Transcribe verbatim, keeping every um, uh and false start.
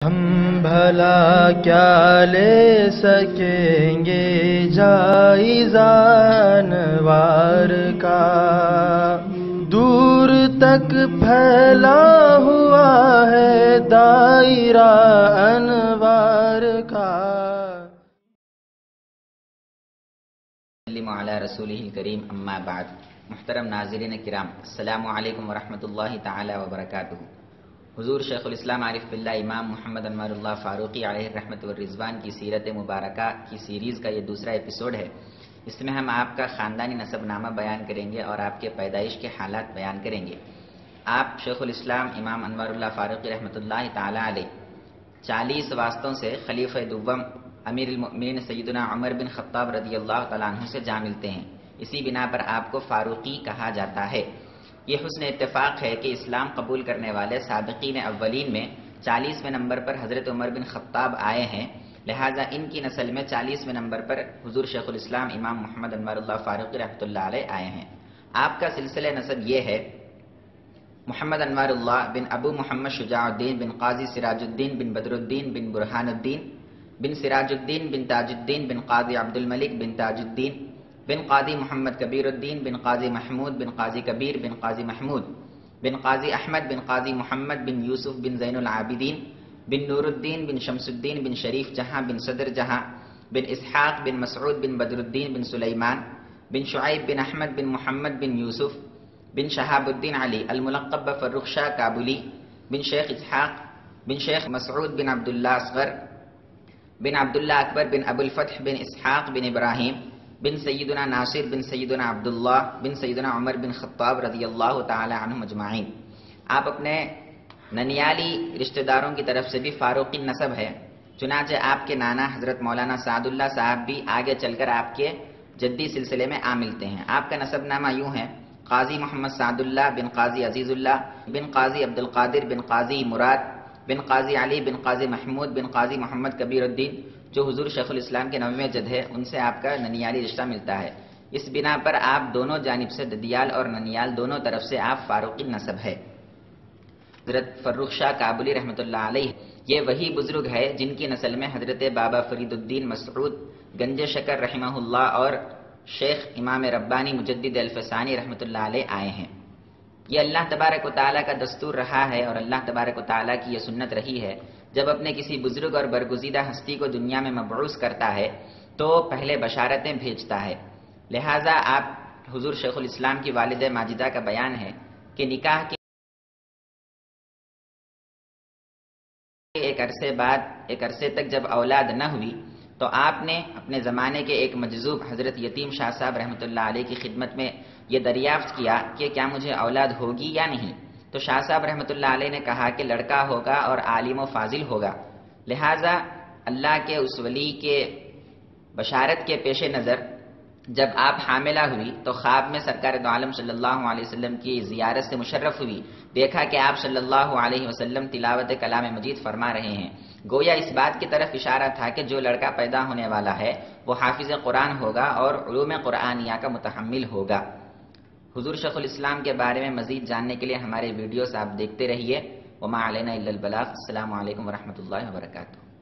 ہم بھلا کیا لے سکیں گے جائزہ انوار کا، دور تک پھیلا ہوا ہے دائرہ انوار کا۔ علی رسولہ الکریم اما بعد، محترم ناظرین کرام، السلام علیکم ورحمۃ اللہ تعالی وبرکاتہ۔ حضور شیخ الاسلام عارف باللہ امام محمد انوار اللہ فاروقی علیہ الرحمۃ والرضوان کی سیرت مبارکہ کی سیریز کا یہ دوسرا ایپیسوڈ ہے۔ اس میں ہم آپ کا خاندانی نسب نامہ بیان کریں گے اور آپ کے پیدائش کے حالات بیان کریں گے۔ آپ شیخ الاسلام امام انوار اللہ فاروقی رحمۃ اللہ تعالی علیہ چالیس واسطوں سے خلیفہ دوم امیر المؤمنین سیدنا عمر بن خطاب رضی اللہ تعالیٰ عنہ سے جا ملتے ہیں، اسی بنا پر آپ کو فاروقی کہا جاتا ہے۔ یہ حسن اتفاق ہے کہ اسلام قبول کرنے والے سابقین اولین میں چالیسویں نمبر پر حضرت عمر بن خطاب آئے ہیں، لہٰذا ان کی نسل میں چالیسویں نمبر پر حضور شیخ الاسلام امام محمد انوار اللہ فاروقی رحمۃ اللہ علیہ آئے ہیں۔ آپ کا سلسلہ نسب یہ ہے: محمد انوار اللہ بن ابو محمد شجاع الدین بن قاضی سراج الدین بن بدر الدین بن برہان الدین بن سراج الدین بن تاج الدین بن قاضی عبد الملک بن تاج الدین بن قاضی محمد کبیر الدین بن قاضی محمود بن قاضی کبیر بن قاضی محمود بن قاضی احمد بن قاضی محمد بن یوسف بن زین العابدین بن نور الدین بن شمس الدین بن شریف جہاں بن صدر جہاں بن اسحاق بن مسعود بن بدر الدین بن سلیمان بن شعیب بن احمد بن محمد بن یوسف بن شہاب الدین علی الملقب بفرخ شاہ کابلی بن شیخ اسحاق بن شیخ مسعود بن عبداللہ اصغر بن عبداللہ اکبر بن ابو الفتح بن اسحاق بن ابراہیم بن سیدنا ناصر بن سیدنا عبداللہ بن سیدنا عمر بن خطاب رضی اللہ تعالی عنہ مجمعین۔ آپ اپنے ننیالی رشتہ داروں کی طرف سے بھی فاروقی نسب ہے، چنانچہ آپ کے نانا حضرت مولانا سعد اللہ صاحب بھی آگے چل کر آپ کے جدی سلسلے میں آ ملتے ہیں۔ آپ کا نسب نامہ یوں ہے: قاضی محمد سعد اللہ بن قاضی عزیز اللہ بن قاضی عبد القادر بن قاضی مراد بن قاضی علی بن قاضی محمود بن قاضی محمد کبیر الدین، جو حضور شیخ الاسلام کے نویں جد ہے، ان سے آپ کا ننیالی رشتہ ملتا ہے۔ اس بنا پر آپ دونوں جانب سے ددیال اور ننیال دونوں طرف سے آپ فاروقی نسب ہے۔ حضرت فرخ شاہ کابلی رحمۃ اللہ علیہ یہ وہی بزرگ ہے جن کی نسل میں حضرت بابا فرید الدین مسعود گنج شکر رحمہ اللہ اور شیخ امام ربانی مجدد الفسانی رحمۃ اللہ علیہ آئے ہیں۔ یہ اللہ تبارک و تعالیٰ کا دستور رہا ہے اور اللہ تبارک و تعالیٰ کی یہ سنت رہی ہے، جب اپنے کسی بزرگ اور برگزیدہ ہستی کو دنیا میں مبعوث کرتا ہے تو پہلے بشارتیں بھیجتا ہے۔ لہٰذا آپ حضور شیخ الاسلام کی والد ماجدہ کا بیان ہے کہ نکاح کے ایک عرصے بعد ایک عرصے تک جب اولاد نہ ہوئی تو آپ نے اپنے زمانے کے ایک مجذوب حضرت یتیم شاہ صاحب رحمۃ اللہ علیہ کی خدمت میں یہ دریافت کیا کہ کیا مجھے اولاد ہوگی یا نہیں، تو شاہ صاحب رحمۃ اللہ علیہ نے کہا کہ لڑکا ہوگا اور عالم و فاضل ہوگا۔ لہٰذا اللہ کے اس ولی کے بشارت کے پیش نظر جب آپ حاملہ ہوئی تو خواب میں سرکار دو عالم صلی اللہ علیہ وسلم کی زیارت سے مشرف ہوئی، دیکھا کہ آپ صلی اللہ علیہ وسلم تلاوت کلام مجید فرما رہے ہیں۔ گویا اس بات کی طرف اشارہ تھا کہ جو لڑکا پیدا ہونے والا ہے وہ حافظ قرآن ہوگا اور علوم قرآنیہ کا متحمل ہوگا۔ حضور شیخ الاسلام کے بارے میں مزید جاننے کے لیے ہمارے ویڈیوز آپ دیکھتے رہیے۔ وما علینا الا البلاغ۔ السلام علیکم ورحمۃ اللہ وبرکاتہ۔